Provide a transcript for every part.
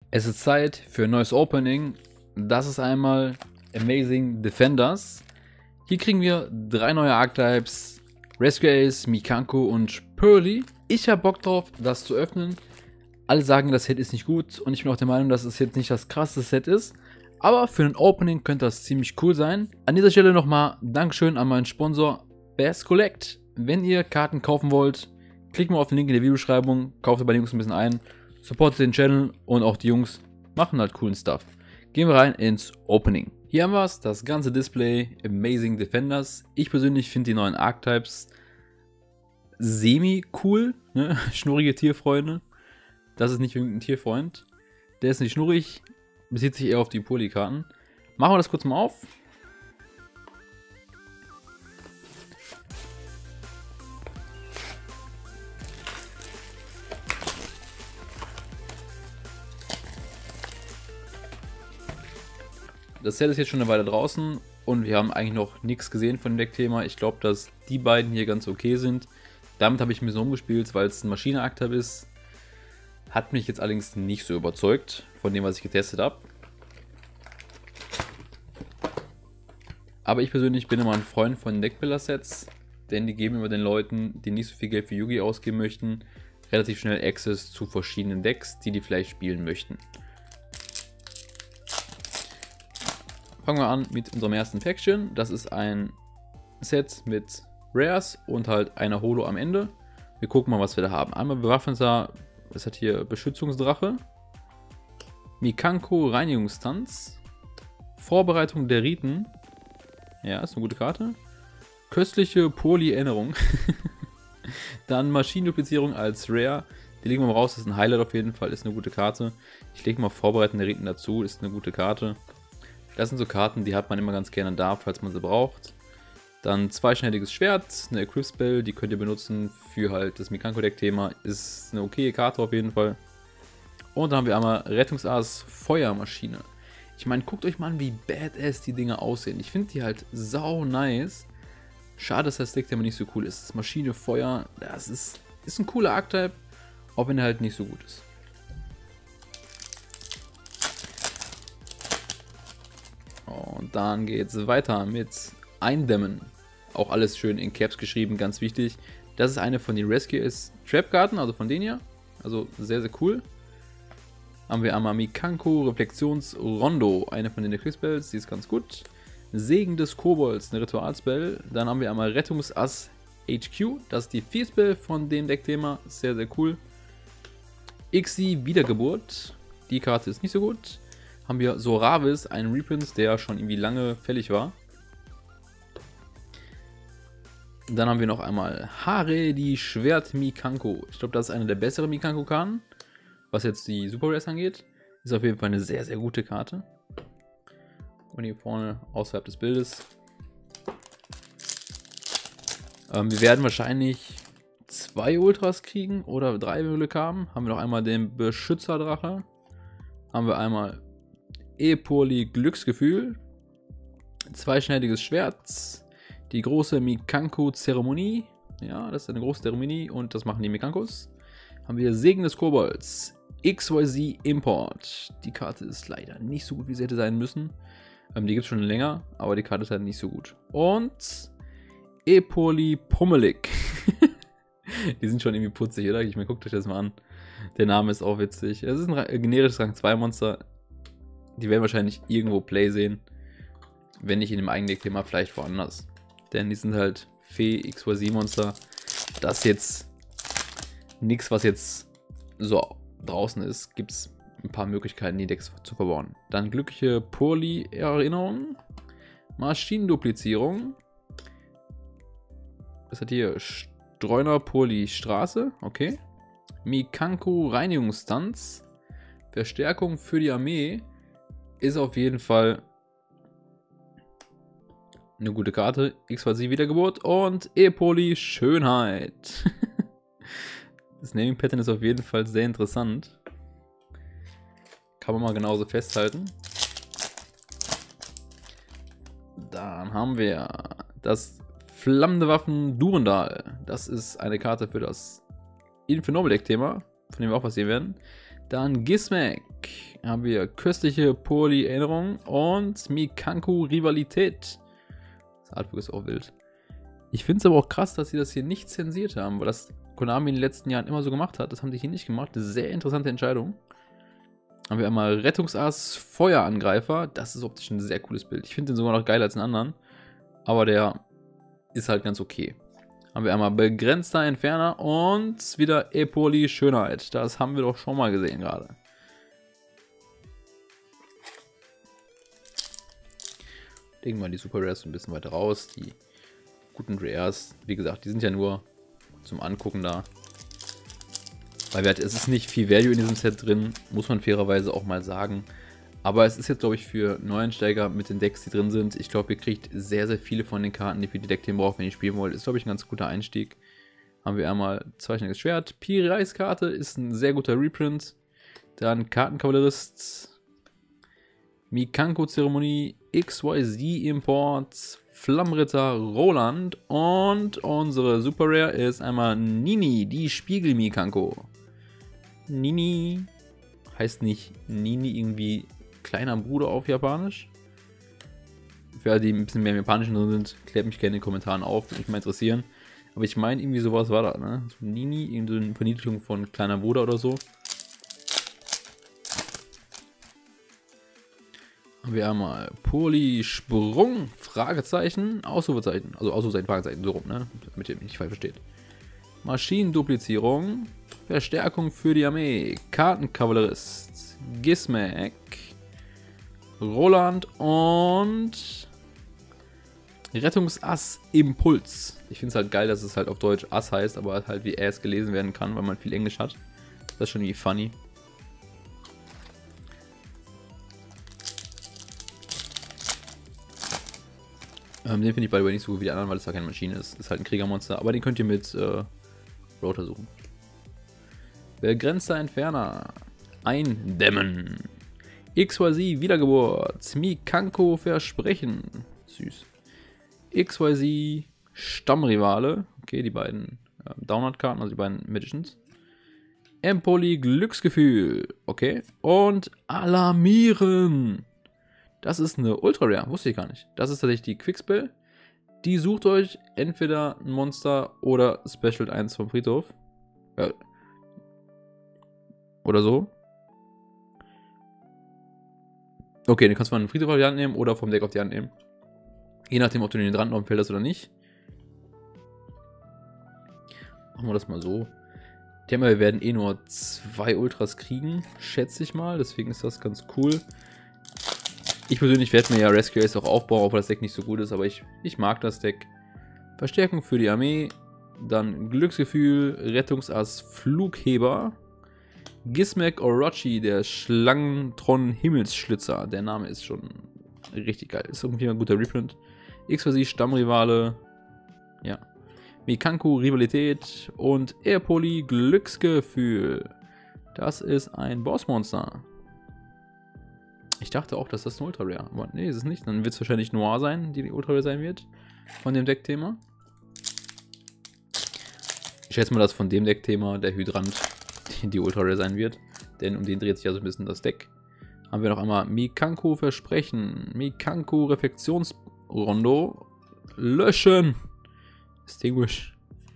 Es ist Zeit für ein neues Opening. Das ist einmal Amazing Defenders. Hier kriegen wir 3 neue Archetypes: Rescue Ace, Mikanko und Pearly. Ich habe Bock drauf, das zu öffnen. Alle sagen, das Set ist nicht gut und ich bin auch der Meinung, dass es jetzt nicht das krasseste Set ist. Aber für ein Opening könnte das ziemlich cool sein. An dieser Stelle nochmal Dankeschön an meinen Sponsor Best Collect. Wenn ihr Karten kaufen wollt, klickt mal auf den Link in der Videobeschreibung, kauft bei den Jungs ein bisschen ein, supportet den Channel und auch die Jungs machen halt coolen Stuff. Gehen wir rein ins Opening. Hier haben wir es, das ganze Display Amazing Defenders. Ich persönlich finde die neuen Archetypes semi-cool, ne? Schnurrige Tierfreunde. Das ist nicht irgendein Tierfreund. Der ist nicht schnurrig, bezieht sich eher auf die Polykarten. Machen wir das kurz mal auf. Das Set ist jetzt schon eine Weile draußen und wir haben eigentlich noch nichts gesehen von dem Deckthema. Ich glaube, dass die beiden hier ganz okay sind. Damit habe ich ein bisschen rumgespielt, weil es ein Maschine-Archetype ist. Hat mich jetzt allerdings nicht so überzeugt von dem, was ich getestet habe. Aber ich persönlich bin immer ein Freund von Deckbuilder-Sets, denn die geben immer den Leuten, die nicht so viel Geld für Yu-Gi ausgeben möchten, relativ schnell Access zu verschiedenen Decks, die vielleicht spielen möchten. Fangen wir an mit unserem ersten Faction. Das ist ein Set mit Rares und halt einer Holo am Ende. Wir gucken mal, was wir da haben. Einmal bewaffneter, das hat hier Beschützungsdrache, Mikanko Reinigungstanz, Vorbereitung der Riten, ja, ist eine gute Karte, köstliche Poly-Erinnerung, dann Maschinenduplizierung als Rare, die legen wir mal raus, das ist ein Highlight auf jeden Fall, ist eine gute Karte. Ich lege mal Vorbereiten der Riten dazu, ist eine gute Karte. Das sind so Karten, die hat man immer ganz gerne da, falls man sie braucht. Dann zweischneidiges Schwert, eine Equip Spell, die könnt ihr benutzen für halt das Mikanko-Deck-Thema. Ist eine okaye Karte auf jeden Fall. Und dann haben wir einmal Rettungsass Feuermaschine. Ich meine, guckt euch mal an, wie badass die Dinger aussehen. Ich finde die halt sau nice. Schade, dass das Deck-Thema nicht so cool ist. Das Maschine, Feuer, das ist ein cooler Archetype, auch wenn er halt nicht so gut ist. Und dann geht es weiter mit Eindämmen. Auch alles schön in Caps geschrieben, ganz wichtig. Das ist eine von den Rescue Ace Trap-Karten, also von denen hier. Also sehr, sehr cool. Haben wir einmal Mikanko Reflexions-Rondo, eine von den Equip-Spells, die ist ganz gut. Segen des Kobolds, eine Ritualspell. Dann haben wir einmal Rettungsass HQ, das ist die 4-Spell von dem Deckthema, sehr, sehr cool. Ixi Wiedergeburt, die Karte ist nicht so gut. Haben wir Soravis, einen Reprint, der schon irgendwie lange fällig war. Dann haben wir noch einmal Hare, die Schwert Mikanko. Ich glaube, das ist eine der besseren Mikanko-Karten, was jetzt die Super Rares angeht. Ist auf jeden Fall eine sehr, sehr gute Karte. Und hier vorne außerhalb des Bildes. Wir werden wahrscheinlich 2 Ultras kriegen oder 3, wenn wir Glück haben. Haben wir noch einmal den Beschützerdrache. Haben wir einmal E-Poly Glücksgefühl, zweischneidiges Schwert, die große Mikanko-Zeremonie, ja, das ist eine große Zeremonie und das machen die Mikankos. Haben wir Segen des Kobolds, XYZ Import, die Karte ist leider nicht so gut, wie sie hätte sein müssen. Die gibt es schon länger, aber die Karte ist halt nicht so gut. Und E-Poly Pummelig, die sind schon irgendwie putzig, oder? Ich meine, guckt euch das mal an. Der Name ist auch witzig. Es ist ein generisches Rang 2 Monster. Die werden wahrscheinlich irgendwo Play sehen. Wenn nicht in dem eigenen Thema, vielleicht woanders. Denn die sind halt Fee XYZ Monster. Das ist jetzt nichts, was jetzt so draußen ist. Gibt es ein paar Möglichkeiten, die Decks zu verbauen. Dann glückliche Poly-Erinnerung. Maschinenduplizierung. Das hat hier Streuner Poly Straße. Okay. Mikanko Reinigungstanz. Verstärkung für die Armee. Ist auf jeden Fall eine gute Karte. XYZ Wiedergeburt und E-Poly Schönheit. Das Naming Pattern ist auf jeden Fall sehr interessant. Kann man mal genauso festhalten. Dann haben wir das Flammende Waffen Durendal. Das ist eine Karte für das Infinite Deck Thema, von dem wir auch was sehen werden. Dann Gizmek. haben wir köstliche Poly-Erinnerung und Mikanko Rivalität. Das Artwork ist auch wild. Ich finde es aber auch krass, dass sie das hier nicht zensiert haben, weil das Konami in den letzten Jahren immer so gemacht hat. Das haben die hier nicht gemacht. Eine sehr interessante Entscheidung. Haben wir einmal Rettungsass Feuerangreifer. Das ist optisch ein sehr cooles Bild. Ich finde den sogar noch geiler als den anderen. Aber der ist halt ganz okay. Haben wir einmal begrenzter Entferner und wieder Epoli Schönheit. Das haben wir doch schon mal gesehen gerade. Legen wir die Super Rares ein bisschen weiter raus. Die guten Rares, wie gesagt, die sind ja nur zum Angucken da. Weil es ist nicht viel Value in diesem Set drin, muss man fairerweise auch mal sagen. Aber es ist jetzt, glaube ich, für Neueinsteiger mit den Decks, die drin sind. Ich glaube, ihr kriegt sehr, sehr viele von den Karten, die für die Deckthemen braucht, wenn ihr spielen wollt. Ist, glaube ich, ein ganz guter Einstieg. Haben wir einmal zweischneidiges Schwert. Piri-Reis-Karte ist ein sehr guter Reprint. Dann Kartenkavallerist. Mikanko-Zeremonie. XYZ-Import. Flammritter Roland. Und unsere Super Rare ist einmal Nini, die Spiegel-Mikanko. Nini heißt nicht Nini irgendwie kleiner Bruder auf Japanisch. Für alle, die ein bisschen mehr im Japanischen drin sind, klärt mich gerne in den Kommentaren auf, würde mich mal interessieren. Aber ich meine, irgendwie sowas war da, ne? So Nini, irgendeine Verniedlichung von kleiner Bruder oder so. Haben wir einmal Poly-Sprung, Fragezeichen, Ausrufezeichen. Also Ausrufezeichen, Fragezeichen, so rum, ne? Damit ihr mich nicht falsch versteht. Maschinenduplizierung, Verstärkung für die Armee, Kartenkavallerist, Gizmek, Roland und Rettungsass Impuls. Ich finde es halt geil, dass es halt auf Deutsch Ass heißt, aber halt wie Ass gelesen werden kann, weil man viel Englisch hat. Das ist schon irgendwie funny. Den finde ich bei nicht so gut wie die anderen, weil es da keine Maschine ist. Das ist halt ein Kriegermonster, aber den könnt ihr mit Rotor suchen. Begrenzter Entferner. Eindämmen. XYZ Wiedergeburt. Mikanko Versprechen. Süß. XYZ Stammrivale. Okay, die beiden Download-Karten, also die beiden Magicians. Empoli Glücksgefühl. Okay. Und Alarmieren. Das ist eine Ultra Rare. Wusste ich gar nicht. Das ist tatsächlich die Quickspell. Die sucht euch entweder ein Monster oder Special 1 vom Friedhof. Oder so. Okay, den kannst du von einem Friedhof auf die Hand nehmen oder vom Deck auf die Hand nehmen. Je nachdem, ob du den dran fällt hast oder nicht. Machen wir das mal so. Ich denke mal, wir werden eh nur 2 Ultras kriegen, schätze ich mal. Deswegen ist das ganz cool. Ich persönlich werde mir ja Rescue Ace auch aufbauen, obwohl das Deck nicht so gut ist, aber ich mag das Deck. Verstärkung für die Armee, dann Glücksgefühl, Rettungsass, Flugheber, Gizmek Orochi, der Schlangentron Himmelsschlitzer. Der Name ist schon richtig geil. Ist irgendwie ein guter Reprint. XYZ Stammrivale, ja. Mikanko Rivalität und Airpoly Glücksgefühl. Das ist ein Bossmonster. Ich dachte auch, dass das ein Ultra Rare, aber nee, ist es nicht. Dann wird es wahrscheinlich Noir sein, die Ultra Rare sein wird. Von dem Deckthema. Ich schätze mal, dass von dem Deckthema der Hydrant die Ultra Rare sein wird. Denn um den dreht sich ja so ein bisschen das Deck. Haben wir noch einmal Mikanko Versprechen. Mikanko Reflexionsrondo. Löschen. Extinguish.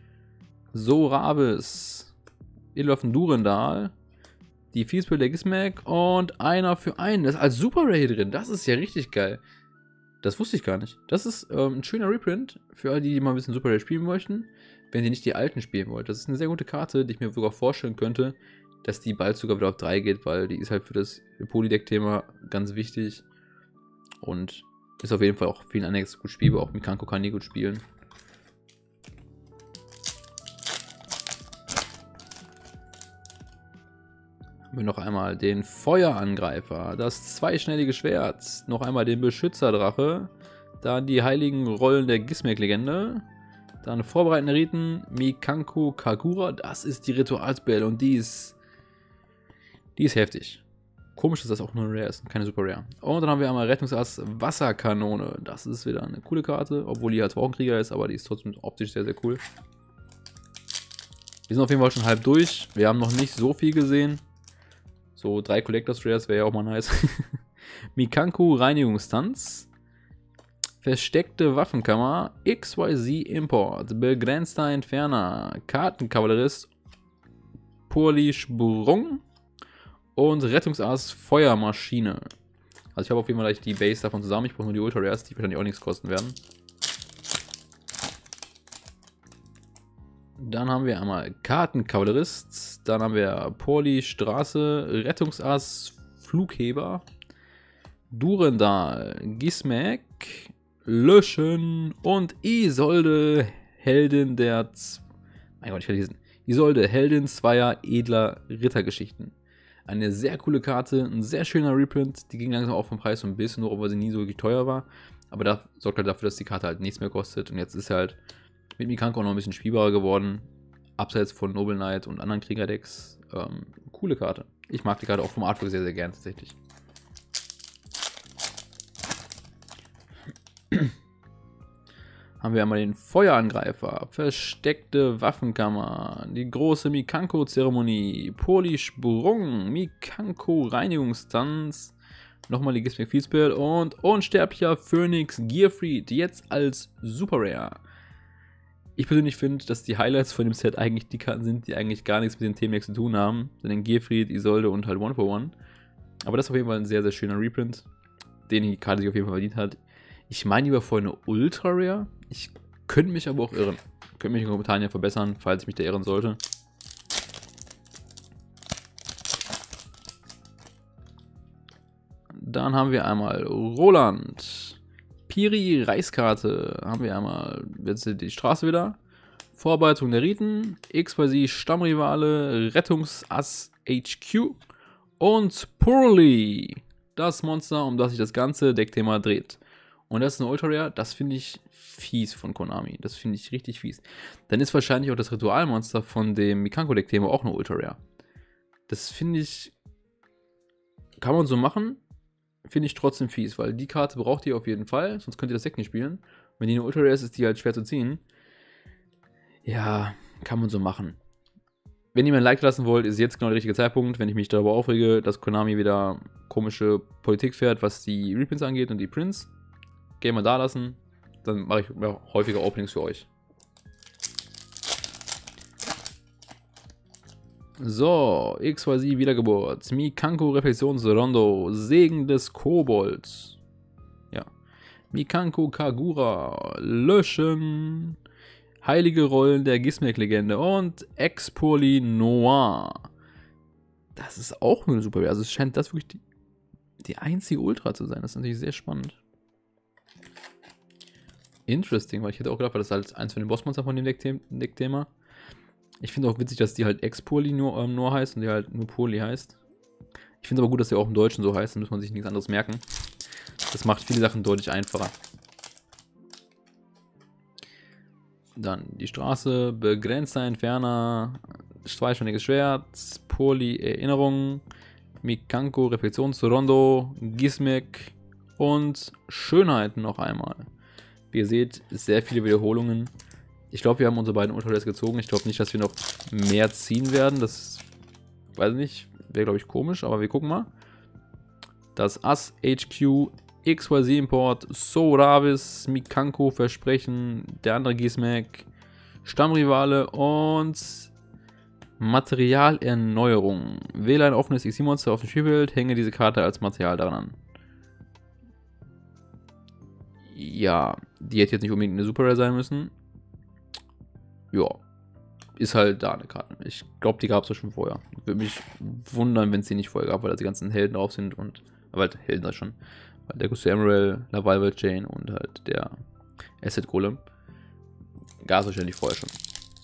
Soravis. Ilwaffen Durendal. Die Fiesbild der Gizmek und einer für einen. Das ist als Super Rare hier drin. Das ist ja richtig geil. Das wusste ich gar nicht. Das ist ein schöner Reprint für alle, die mal ein bisschen Super Rare spielen möchten, wenn ihr nicht die alten spielen wollt. Das ist eine sehr gute Karte, die ich mir sogar vorstellen könnte, dass die bald sogar wieder auf 3 geht, weil die ist halt für das Polydeck-Thema ganz wichtig und ist auf jeden Fall auch vielen anderen gut spielbar. Auch Mikanko kann die gut spielen. Haben wir noch einmal den Feuerangreifer, das zweischneidige Schwert, noch einmal den Beschützerdrache, dann die heiligen Rollen der Gizmek-Legende, dann vorbereitende Riten, Mikanko Kagura, das ist die Ritualspell und die ist heftig. Komisch, dass das auch nur Rare ist und keine Super Rare. Und dann haben wir einmal Rettungsass Wasserkanone, das ist wieder eine coole Karte, obwohl die als Wochenkrieger ist, aber die ist trotzdem optisch sehr, sehr cool. Wir sind auf jeden Fall schon halb durch, wir haben noch nicht so viel gesehen. So 3 Collectors Rares wäre ja auch mal nice. Mikanko Reinigungstanz. Versteckte Waffenkammer. XYZ Import. Begrenzter Entferner. Kartenkavallerist. Purli Sprung. Und Rettungsass Feuermaschine. Also ich habe auf jeden Fall gleich die Base davon zusammen. Ich brauche nur die Ultra Rares, die wahrscheinlich auch nichts kosten werden. Dann haben wir einmal Kartenkavallerist. Dann haben wir Purli Straße, Rettungsass, Flugheber, Durendal, Gismek, Löschen und Isolde, Heldin der... Mein Gott, ich kann lesen. Isolde, Heldin zweier edler Rittergeschichten. Eine sehr coole Karte, ein sehr schöner Reprint. Die ging langsam auch vom Preis so ein bisschen hoch, obwohl sie nie so wirklich teuer war. Aber das sorgt halt dafür, dass die Karte halt nichts mehr kostet. Und jetzt ist er halt mit Mikanko auch noch ein bisschen spielbarer geworden. Abseits von Noble Knight und anderen Kriegerdecks. Coole Karte. Ich mag die Karte auch vom Artwork sehr, sehr gern tatsächlich. Haben wir einmal den Feuerangreifer, versteckte Waffenkammer, die große Mikanko-Zeremonie, Purli-Sprung, Mikanko-Reinigungstanz, nochmal die Gismek Field Spell und unsterblicher Phoenix Gearfried, jetzt als Super Rare. Ich persönlich finde, dass die Highlights von dem Set eigentlich die Karten sind, die eigentlich gar nichts mit den Themen zu tun haben. Denn Gearfried, Isolde und halt One for One. Aber das ist auf jeden Fall ein sehr, sehr schöner Reprint, den die Karte sich auf jeden Fall verdient hat. Ich meine, die war vorher eine Ultra Rare. Ich könnte mich aber auch irren. Könnt mich in den Kommentaren ja verbessern, falls ich mich da irren sollte. Dann haben wir einmal Roland. Piri Reiskarte. Haben wir einmal jetzt die Straße wieder. Vorbereitung der Riten. XYZ Stammrivale. Rettungsass HQ. Und Purli. Das Monster, um das sich das ganze Deckthema dreht. Und das ist eine Ultra Rare, das finde ich fies von Konami. Das finde ich richtig fies. Dann ist wahrscheinlich auch das Ritualmonster von dem Mikanko-Deck-Thema auch eine Ultra Rare. Das finde ich... Kann man so machen, finde ich trotzdem fies, weil die Karte braucht ihr auf jeden Fall, sonst könnt ihr das Deck nicht spielen. Wenn die eine Ultra Rare ist, ist die halt schwer zu ziehen. Ja, kann man so machen. Wenn ihr mir ein Like lassen wollt, ist jetzt genau der richtige Zeitpunkt, wenn ich mich darüber aufrege, dass Konami wieder komische Politik fährt, was die Reprints angeht und die Prints. Gerne mal da lassen, dann mache ich häufiger Openings für euch. So, XYZ Wiedergeburt, Mikanko Reflexionsrondo, Segen des Kobolds. Ja. Mikanko Kagura, Löschen, Heilige Rollen der Gismek-Legende und Ex-Purli Noir. Das ist auch eine super. Also es scheint das wirklich die einzige Ultra zu sein. Das ist natürlich sehr spannend. Interesting, weil ich hätte auch gedacht, weil das halt eins von den Bossmonstern von dem Deckthema. Ich finde auch witzig, dass die halt Ex-Purli nur heißt und die halt nur Purli heißt. Ich finde aber gut, dass die auch im Deutschen so heißt, dann muss man sich nichts anderes merken. Das macht viele Sachen deutlich einfacher. Dann die Straße, begrenzter Entferner, zweischneidiges Schwert, Purli Erinnerung, Mikanko Reflexionsrondo, Gismek und Schönheit noch einmal. Wie ihr seht, sehr viele Wiederholungen. Ich glaube, wir haben unsere beiden Ultra Rares gezogen. Ich glaube nicht, dass wir noch mehr ziehen werden. Das, weiß ich nicht, wäre glaube ich komisch, aber wir gucken mal. Das Ass HQ, XYZ Import, Soravis, Mikanko Versprechen, der andere Gismek, Stammrivale und Materialerneuerung. Wähle ein offenes XY-Monster auf dem Spielfeld, hänge diese Karte als Material daran an. Ja, die hätte jetzt nicht unbedingt eine Super Rare sein müssen. Ja, ist halt da eine Karte. Ich glaube, die gab es ja schon vorher. Würde mich wundern, wenn es die nicht vorher gab, weil da die ganzen Helden drauf sind und, aber halt Helden da schon. Der Gusto Emerald, Lavalval Chain und halt der Acid Golem. Gab es wahrscheinlich vorher schon.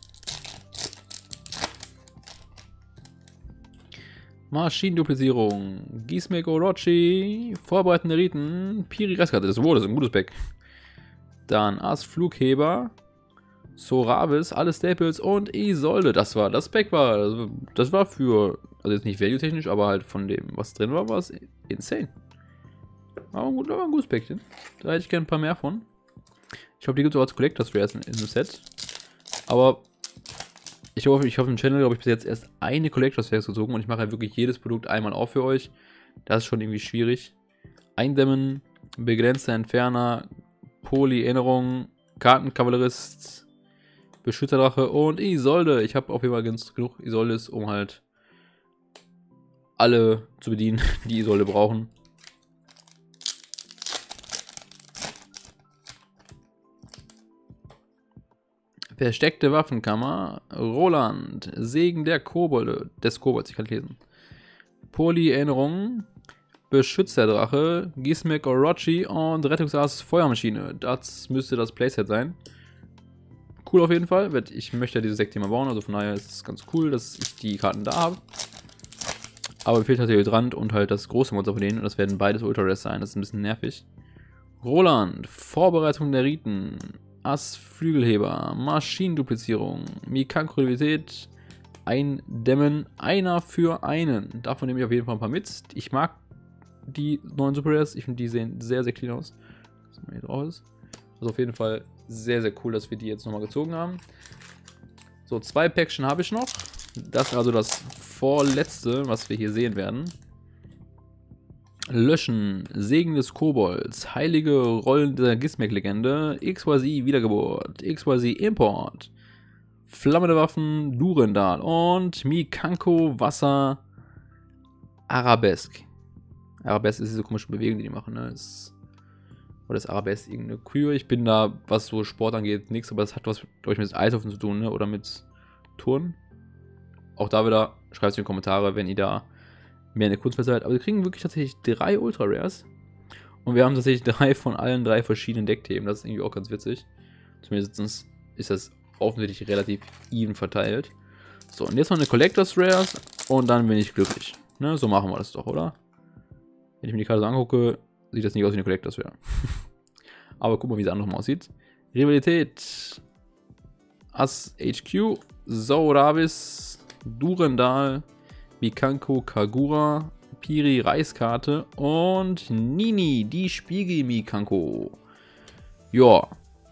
Maschinenduplizierung, Gismek Orochi, vorbereitende Riten, Piri Reiskarte, das ist ein gutes Pack. Dann Ass Flugheber, Soravis, alle Staples und Isolde. Das war das Pack, das war für, also jetzt nicht value-technisch, aber halt von dem, was drin war, war es insane. Aber gut, aber ein gutes Päckchen. Da hätte ich gerne ein paar mehr von. Ich glaube, die gibt es auch als Collectors Rares in dem Set. Aber Ich hoffe, im Channel habe ich bis jetzt erst eine Collectors Version gezogen und ich mache halt wirklich jedes Produkt einmal auf für euch. Das ist schon irgendwie schwierig. Eindämmen, begrenzter Entferner, Poly-Erinnerung, Kartenkavallerist, Beschützerdrache und Isolde. Ich habe auf jeden Fall genug Isoldes, um halt alle zu bedienen, die Isolde brauchen. Versteckte Waffenkammer, Roland, Segen der Kobolde, des Kobolds, ich kann lesen. Poly-Erinnerung, Beschützerdrache, Gizmek Orochi und Rettungsass Feuermaschine. Das müsste das Playset sein. Cool auf jeden Fall. Ich möchte ja dieses Deck-Thema bauen, also von daher ist es ganz cool, dass ich die Karten da habe. Aber mir fehlt halt der Hydrant und halt das große Monster von denen und das werden beides Ultra Rares sein, das ist ein bisschen nervig. Roland, Vorbereitung der Riten, Ass Flügelheber, Maschinenduplizierung, Mikanko-Realität, Eindämmen, einer für einen. Davon nehme ich auf jeden Fall ein paar mit. Ich mag die neuen Super Rares, ich finde die sehen sehr, sehr clean aus. Was hier drauf ist. Also auf jeden Fall sehr, sehr cool, dass wir die jetzt nochmal gezogen haben. So, 2 Päckchen habe ich noch. Das ist also das vorletzte, was wir hier sehen werden. Löschen, Segen des Kobolds, heilige Rollen der Gizmek-Legende, XYZ Wiedergeburt, XYZ Import, flammende Waffen, Durendal und Mikanko Wasser Arabesk. Arabesk ist diese komische Bewegung, die die machen, ne? Oder ist Arabesk irgendeine Kür? Ich bin da, was so Sport angeht, nichts, aber das hat was, glaube ich, mit Eishoffen zu tun, ne? Oder mit Turnen. Auch da wieder, schreibt es in die Kommentare, wenn ihr da mehr in der Kunstwelt seid. Aber wir kriegen wirklich tatsächlich 3 Ultra Rares. Und wir haben tatsächlich 3 von allen 3 verschiedenen Deckthemen. Das ist irgendwie auch ganz witzig. Zumindest ist das offensichtlich relativ even verteilt. So, und jetzt noch eine Collectors Rares. Und dann bin ich glücklich. Ne? So machen wir das doch, oder? Wenn ich mir die Karte so angucke, sieht das nicht aus wie eine Collectors Rare. Aber guck mal, wie sie andersrum aussieht. Rivalität. Ass HQ. Sauravis. Durendal. Mikanko Kagura, Piri Reiskarte und Nini, die Spiegel Mikanko. Ja.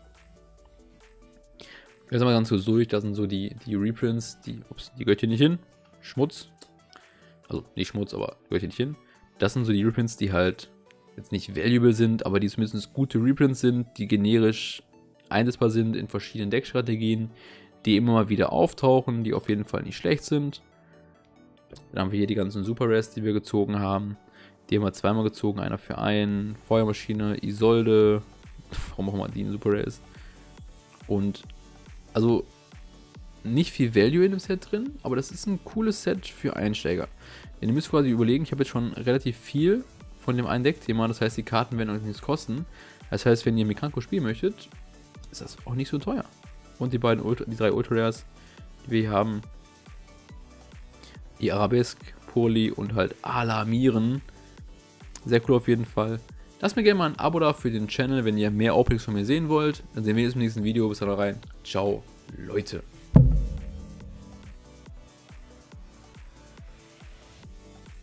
Jetzt sind wir ganz kurz durch. Das sind so die Reprints, die gehört hier nicht hin. Schmutz. Also nicht Schmutz, aber gehört hier nicht hin. Das sind so die Reprints, die halt jetzt nicht valuable sind, aber die zumindest gute Reprints sind, die generisch einsetzbar sind in verschiedenen Deckstrategien, die immer mal wieder auftauchen, die auf jeden Fall nicht schlecht sind. Dann haben wir hier die ganzen Super Rares, die wir gezogen haben. Die haben wir zweimal gezogen, einer für einen. Feuermaschine, Isolde. Warum auch immer die ein Super Rare ist. Und also nicht viel Value in dem Set drin, aber das ist ein cooles Set für Einsteiger. Denn ihr müsst quasi überlegen, ich habe jetzt schon relativ viel von dem einen Deckthema, das heißt, die Karten werden euch nichts kosten. Das heißt, wenn ihr Mikanko spielen möchtet, ist das auch nicht so teuer. Und die 3 Ultra Rares, die wir hier haben, die Arabesk, Poly und halt Alarmieren. Sehr cool auf jeden Fall. Lasst mir gerne mal ein Abo da für den Channel, wenn ihr mehr Openings von mir sehen wollt. Dann sehen wir uns im nächsten Video. Bis dann rein. Ciao, Leute.